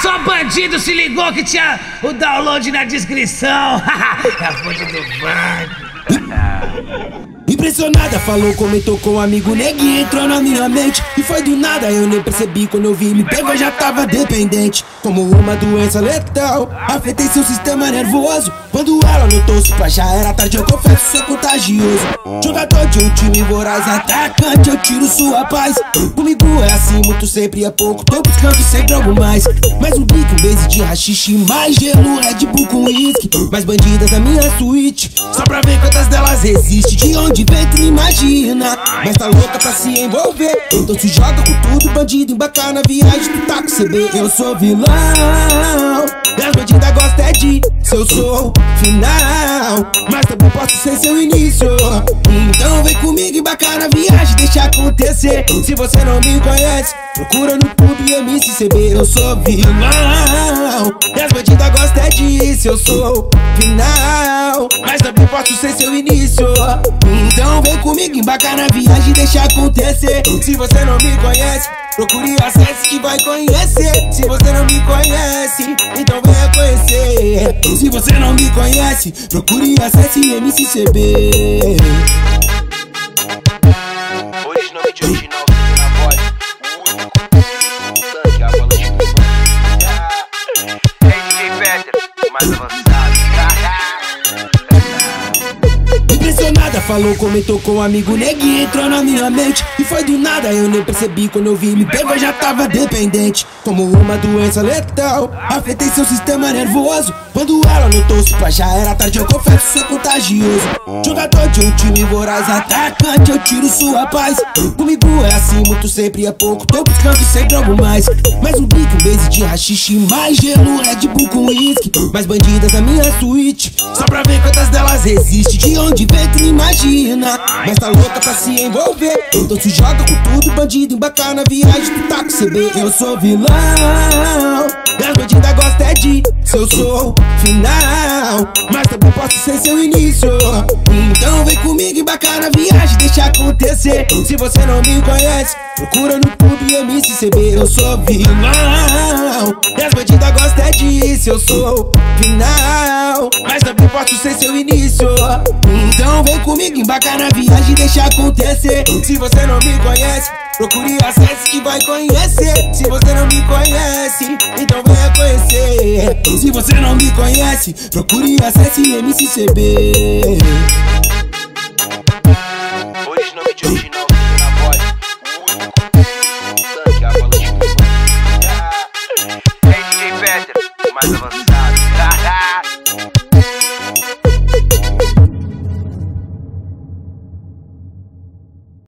só bandido se ligou que tinha o download na descrição. É a fonte do banco. Impressionada, falou, comentou com um amigo, neguinho entrou na minha mente. E foi do nada, eu nem percebi, quando eu vi, me pegou, já tava dependente. Como uma doença letal, afetei seu sistema nervoso. Quando ela notou-se pra já era tarde, eu confesso, sou contagioso. Jogador de um time voraz, atacante, eu tiro sua paz. Comigo é assim, muito sempre é pouco, tô buscando sempre algo mais. Mais um drink, um base de rachixe, mais gelo, Red Bull com uísque. Mais bandidas na minha suíte, só pra ver quantas delas resiste. De onde vem tu imagina, mas tá louca pra se envolver. Então se joga com tudo, bandido, embarcar na viagem, tu tá com CB. Eu sou vilão, e as bandidas gostam é de se eu sou final, mas também posso ser seu início. Então vem comigo, embarcar na viagem, deixa acontecer. Se você não me conhece, procura no YouTube MCCB. Eu sou vilão, e as bandidas gostam é de se eu sou final, mas também posso ser seu início. Então vem comigo, embarcar na viagem, deixa acontecer. Se você não me conhece, procure e acesse que vai conhecer. Se você não me conhece, então venha conhecer. Se você não me conhece, procure e acesse MCCB. Original de original, fica na voz. O único tanque, a bola de fogo. Hey DJ Peter, mais avançado. Impressionada, falou, comentou com um amigo, neguinho entrou na minha mente. E foi do nada, eu nem percebi, quando eu vi, me pegou, já tava dependente. Como uma doença letal, afetei seu sistema nervoso. Quando ela notou-se pra já era tarde, eu confesso, sou contagioso. Jogador de um time voraz, atacante, eu tiro sua paz. Comigo é assim, muito sempre é pouco, tô buscando sempre algo mais. Mais um drink, um base de rachixe, mais gelo, Red Bull com uísque. Mais bandidas na minha suíte, só pra ver quantas delas resiste. De onde vem tu imagina, mas tá louca pra se envolver. Então se joga com tudo, bandido, embarcar na viagem, tu tá com CB. Eu sou vilão, e as bandidas gostam é de se eu sou final, mas também posso ser seu início. Então vem comigo, embarcar na viagem, deixa acontecer. Se você não me conhece, procura no YouTube MCCB. Eu sou vilão, e as bandidas gostam é de se eu sou final, mas também posso ser seu início. Então vem comigo, embarcar na viagem, deixa acontecer. Se você não me conhece, procure e acesse que vai conhecer. Se você não me conhece, então venha conhecer. Se você não me conhece, procure e acesse MCCB. Original de original, fica na voz. O único tanque, a bola de fogo. Hey DJ Peter, mais avançado.